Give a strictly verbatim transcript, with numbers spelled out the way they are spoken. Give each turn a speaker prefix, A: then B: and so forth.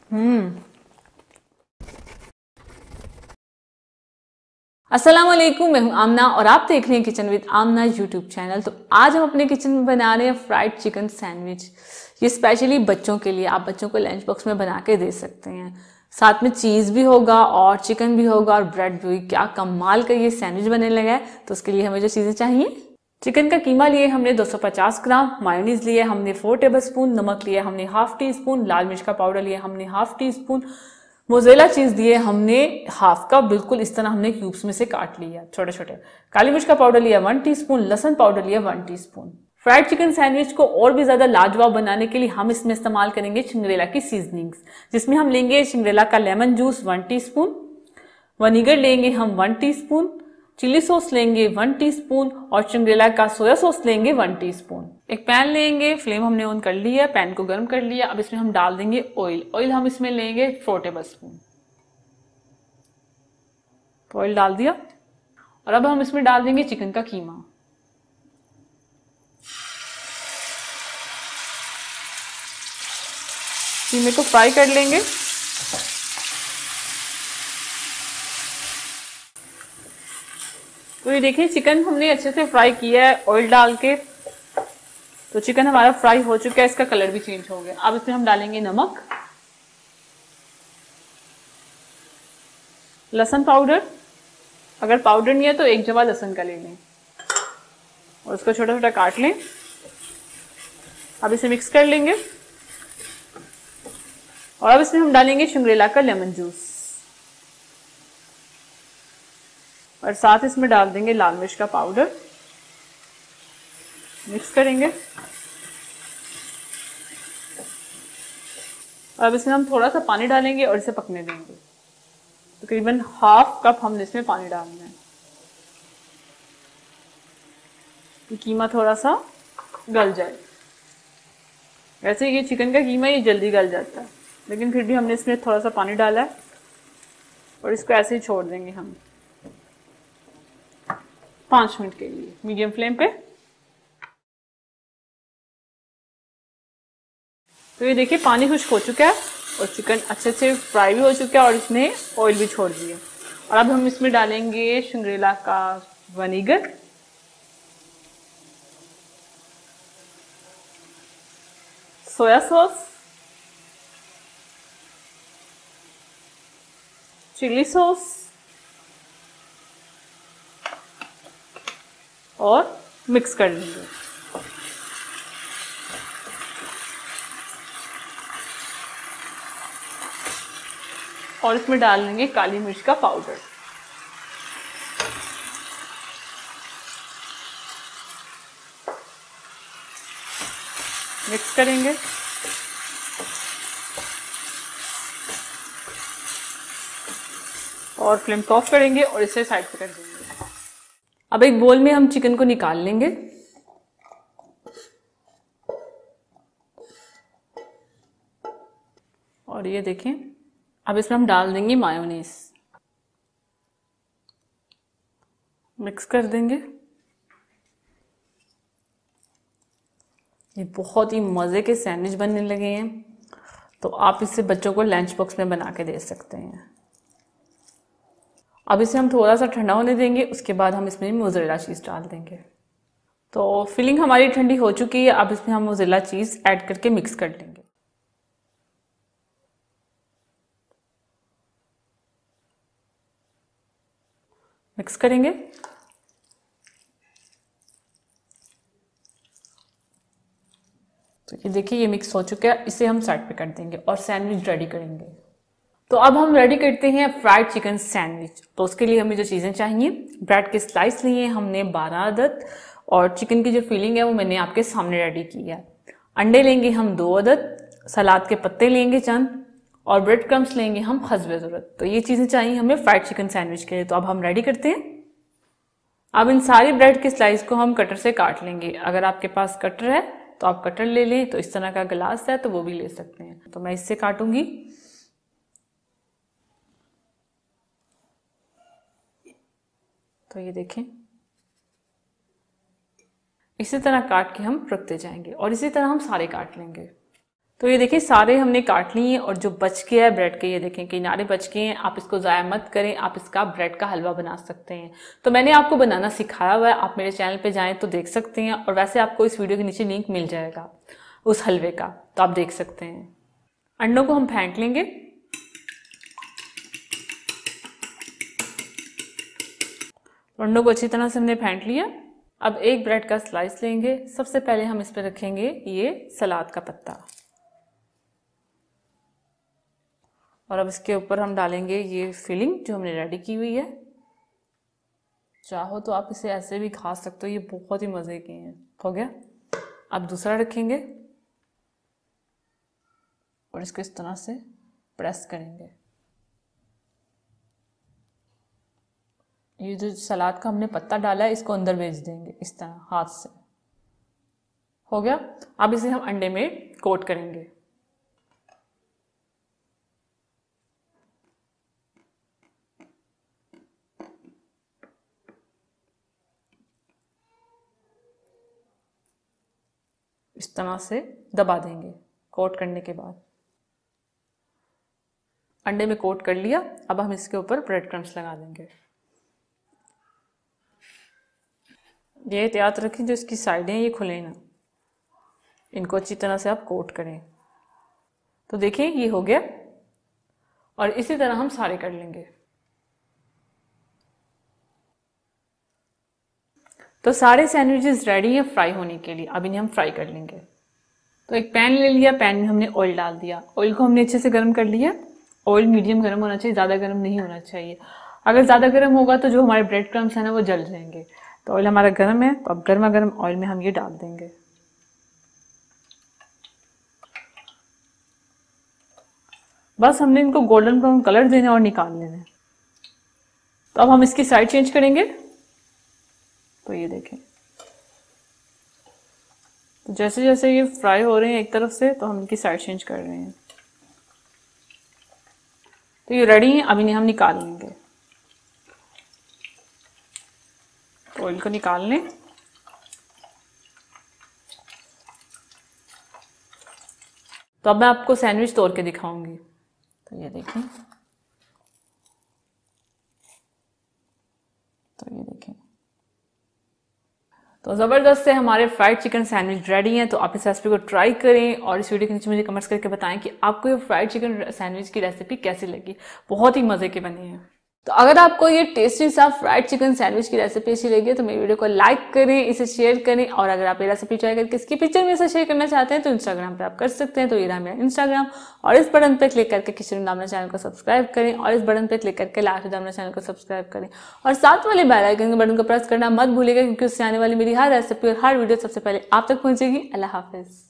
A: हम्म अस्सलाम वालेकुम, मैं हूं आमना और आप देख रहे हैं kitchen with Amna YouTube channel. तो आज हम अपने किचन में बना रहे हैं फ्राइड चिकन सैंडविच। ये स्पेशली बच्चों के लिए, आप बच्चों को लंच बॉक्स में बना के दे सकते हैं। साथ में चीज़ भी होगा और चिकन भी होगा और ब्रेड भी। क्या कमाल का ये सैंडविच बनने लगा है। तो उसके लिए हमें जो चीज़ें चाहिए, चिकन का कीमा लिए हमने दो सौ पचास ग्राम, मायोनीज लिए हमने फोर टेबल स्पून, नमक लिया हमने हाफ टी स्पून, लाल मिर्च का पाउडर लिया हमने हाफ टी स्पून, मोज़रेला चीज दिए हमने हाफ कप, बिल्कुल इस तरह हमने क्यूब्स में से काट लिया छोटे छोटे। काली मिर्च का पाउडर लिया वन टीस्पून, लहसुन पाउडर लिया one teaspoon. Fried chicken sandwich को और भी ज्यादा लाजवाब बनाने के लिए हम इसमें इस्तेमाल करेंगे चिंगरेला की सीजनिंग्स, जिसमें हम लेंगे चिंगरेला का lemon juice one teaspoon, vinegar लेंगे हम वन टीस्पून, चिली सॉस लेंगे वन टीस्पून और चिंगरेला का सोया सॉस लेंगे वन टीस्पून। एक पैन लेंगे, फ्लेम हमने ऑन कर लिया, पैन को गर्म कर लिया। अब इसमें हम डाल देंगे ऑयल। ऑयल हम इसमें लेंगे फोर टेबल स्पून। ऑयल डाल दिया और अब हम इसमें डाल देंगे चिकन का कीमा। कीमे को फ्राई कर लेंगे। तो ये देखिए चिकन हमने अच्छे से फ्राई किया है ऑयल डाल के। तो चिकन हमारा फ्राई हो चुका है, इसका कलर भी चेंज हो गया। अब इसमें हम डालेंगे नमक, लहसुन पाउडर, अगर पाउडर नहीं है तो एक जवा लहसुन का ले लें और उसको छोटा छोटा काट लें। अब इसे मिक्स कर लेंगे और अब इसमें हम डालेंगे चिंगरेला का लेमन जूस और साथ इसमें डाल देंगे लाल मिर्च का पाउडर। मिक्स करेंगे और अब इसमें हम थोड़ा सा पानी डालेंगे और इसे पकने देंगे। तकरीबन हाफ कप हमने इसमें पानी डालना है। ये कीमा थोड़ा सा गल जाए। वैसे ये चिकन का कीमा ये जल्दी गल जाता है, लेकिन फिर भी हमने इसमें थोड़ा सा पानी डाला है और इसको ऐसे ही छोड़ देंगे हम पांच मिनट के लिए मीडियम फ्लेम पे। तो ये देखिए पानी खुश्क हो चुका है और चिकन अच्छे से फ्राई भी हो चुका है और इसने ऑयल भी छोड़ दिया। और अब हम इसमें डालेंगे चिंगरेला का vinegar, soya sauce, chilli sauce और मिक्स कर लेंगे। और इसमें डाल लेंगे काली मिर्च का पाउडर। मिक्स करेंगे और फ्लेम को ऑफ करेंगे और इसे साइड पे कर देंगे। अब एक बोल में हम चिकन को निकाल लेंगे और ये देखें अब इसमें हम डाल देंगे मायोनीज। मिक्स कर देंगे। ये बहुत ही मज़े के सैंडविच बनने लगे हैं, तो आप इसे बच्चों को लंच बॉक्स में बना के दे सकते हैं। अब इसे हम थोड़ा सा ठंडा होने देंगे, उसके बाद हम इसमें मोज़रेला चीज़ डाल देंगे। तो फिलिंग हमारी ठंडी हो चुकी है। अब इसमें हम मोज़रेला चीज़ ऐड करके मिक्स कर लेंगे। मिक्स करेंगे तो ये देखिए ये मिक्स हो चुका है। इसे हम साइड पे कर देंगे और सैंडविच रेडी करेंगे। तो अब हम रेडी करते हैं फ्राइड चिकन सैंडविच। तो उसके लिए हमें जो चीज़ें चाहिए, ब्रेड के स्लाइस लिए हमने बारह अदद और चिकन की जो फिलिंग है वो मैंने आपके सामने रेडी की है। अंडे लेंगे हम दो अदद, सलाद के पत्ते लेंगे चंद और ब्रेड क्रम्स लेंगे हम हस्बे ज़रूरत। तो ये चीज़ें चाहिए हमें फ्राइड चिकन सैंडविच के लिए। तो अब हम रेडी करते हैं। अब इन सारी ब्रेड के स्लाइस को हम कटर से काट लेंगे। अगर आपके पास कटर है तो आप कटर ले लें, तो इस तरह का गिलास है तो वो भी ले सकते हैं। तो मैं इससे काटूंगी। तो ये देखें इसी तरह काट के हम रखते जाएंगे और इसी तरह हम सारे काट लेंगे। तो ये देखिए सारे हमने काट लिए हैं और जो बच गया है ब्रेड के, ये देखें किनारे बच गए हैं। आप इसको ज़ाया मत करें, आप इसका ब्रेड का हलवा बना सकते हैं। तो मैंने आपको बनाना सिखाया हुआ है, आप मेरे चैनल पे जाएं तो देख सकते हैं। और वैसे आपको इस वीडियो के नीचे लिंक मिल जाएगा उस हलवे का, तो आप देख सकते हैं। अंडों को हम फेंट लेंगे। अंडों को अच्छी तरह से हमने फेंट लिया। अब एक ब्रेड का स्लाइस लेंगे। सबसे पहले हम इस पर रखेंगे ये सलाद का पत्ता, और अब इसके ऊपर हम डालेंगे ये फिलिंग जो हमने रेडी की हुई है। चाहो तो आप इसे ऐसे भी खा सकते हो, ये बहुत ही मज़े के हैं। हो गया। अब दूसरा रखेंगे और इसको इस तरह से प्रेस करेंगे। ये जो सलाद का हमने पत्ता डाला है इसको अंदर भेज देंगे इस तरह हाथ से। हो गया। अब इसे हम अंडे में कोट करेंगे। इस तरह से दबा देंगे। कोट करने के बाद अंडे में कोट कर लिया। अब हम इसके ऊपर ब्रेड क्रम्स लगा देंगे। ये एहतियात रखें जो इसकी साइडें ये खुले ना, इनको अच्छी तरह से आप कोट करें। तो देखिए ये हो गया, और इसी तरह हम सारे कर लेंगे। तो सारे सैंडविचेस रेडी हैं फ्राई होने के लिए। अब इन्हें हम फ्राई कर लेंगे। तो एक पैन ले लिया, पैन में हमने ऑयल डाल दिया। ऑयल को हमने अच्छे से गर्म कर लिया। ऑयल मीडियम गर्म होना चाहिए, ज़्यादा गर्म नहीं होना चाहिए। अगर ज़्यादा गर्म होगा तो जो हमारे ब्रेड क्रम्स हैं ना वो जल जाएंगे। तो ऑयल हमारा गर्म है, तो अब गर्मा गर्म ऑयल में हम ये डाल देंगे। बस हमने इनको गोल्डन ब्राउन कलर देना और निकाल लेना है। तो अब हम इसकी साइड चेंज करेंगे। तो ये देखें, तो जैसे जैसे ये फ्राई हो रहे हैं एक तरफ से, तो हम इनकी साइड चेंज कर रहे हैं। तो ये रेडी हैं। अब इन्हें हम निकाल लेंगे। तो ऑयल को निकाल लें। तो अब मैं आपको सैंडविच तोड़ के दिखाऊंगी। तो ये देखें, तो ये देखें, तो ज़बरदस्त से हमारे फ्राइड चिकन सैंडविच रेडी हैं। तो आप इस रेसिपी को ट्राई करें और इस वीडियो के नीचे मुझे कमेंट्स करके बताएं कि आपको ये फ्राइड चिकन सैंडविच की रेसिपी कैसी लगी। बहुत ही मज़े के बने हैं। तो अगर आपको ये टेस्टी सा फ्राइड चिकन सैंडविच की रेसिपी अच्छी लगी तो मेरी वीडियो को लाइक करें, इसे शेयर करें। और अगर आप ये रेसिपी ट्राई करके इसकी पिक्चर में से शेयर करना चाहते हैं तो इंस्टाग्राम पे आप कर सकते हैं। तो ये रहा मेरा इंस्टाग्राम, और इस बटन पे क्लिक करके किचन विद आमना चैनल को सब्सक्राइब करें, और इस बटन पे क्लिक करके लाइफ विद आमना चैनल को सब्सक्राइब करें, और साथ वाले बेल आइकन के बटन को प्रेस करना मत भूलिएगा, क्योंकि उससे आने वाली मेरी हर रेसिपी और हर वीडियो सबसे पहले आप तक पहुंचेगी। अल्लाह हाफिज।